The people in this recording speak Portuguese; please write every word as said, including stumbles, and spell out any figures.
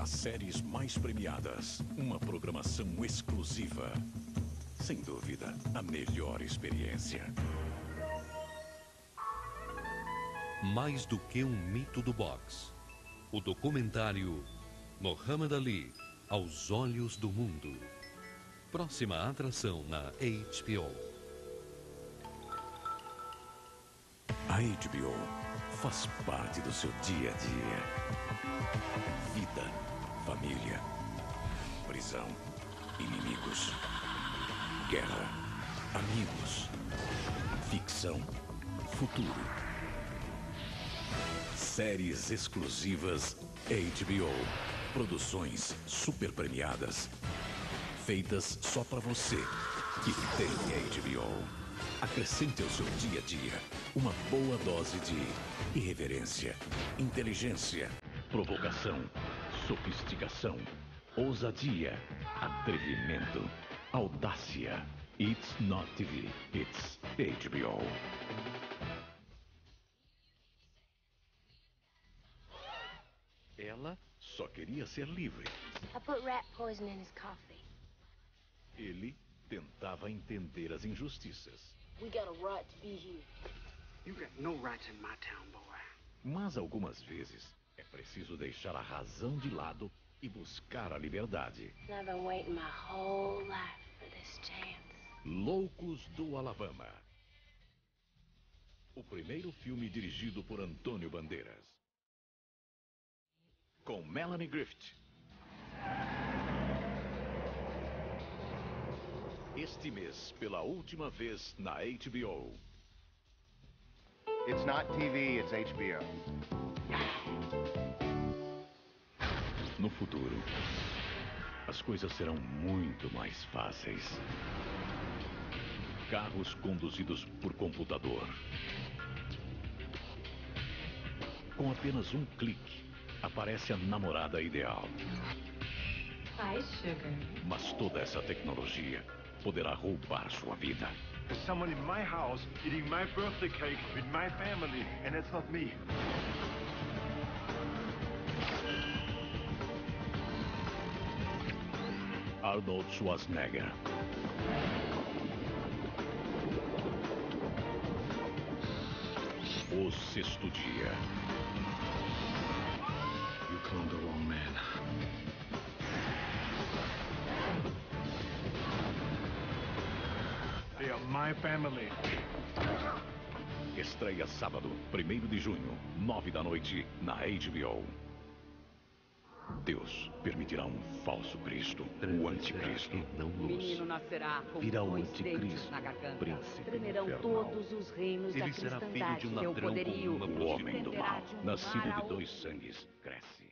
As séries mais premiadas. Uma programação exclusiva. Sem dúvida, a melhor experiência. Mais do que um mito do boxe. O documentário Muhammad Ali, aos olhos do mundo. Próxima atração na H B O. A H B O faz parte do seu dia a dia. Vida, família, prisão, inimigos, guerra, amigos, ficção, futuro. Séries exclusivas H B O. Produções super premiadas. Feitas só para você que tem H B O. Acrescente ao seu dia a dia uma boa dose de irreverência, inteligência, provocação, sofisticação, ousadia, atrevimento, audácia. It's not T V, it's H B O. Ela só queria ser livre. I put rat poison in his coffee. Ele tentava entender as injustiças. We got a right to be here. You got no rights in my town, boy. Mas algumas vezes é preciso deixar a razão de lado e buscar a liberdade. I've been waiting my whole life for this chance. Loucos do Alabama. O primeiro filme dirigido por Antônio Bandeiras. Com Melanie Griffith. Este mês, pela última vez na H B O. It's not T V, it's H B O. No futuro, as coisas serão muito mais fáceis. Carros conduzidos por computador. Com apenas um clique, aparece a namorada ideal. Hi, sugar. Mas toda essa tecnologia poderá roubar sua vida. There's someone in my house eating my birthday cake with my family, and it's not me. Arnold Schwarzenegger. O sexto dia. You cloned the wrong man. They are my family. Estreia sábado, primeiro de junho, nove da noite, na H B O. Deus permitirá um falso Cristo, o anticristo. O menino nascerá com Virá o dois anticristo, dentes na garganta. príncipe Tremerão infernal. todos os reinos da Ele será filho cristandade. de um Seu ladrão com poderio uma O homem do dependerá mal, de um nascido mar de ao dois sangues, cresce.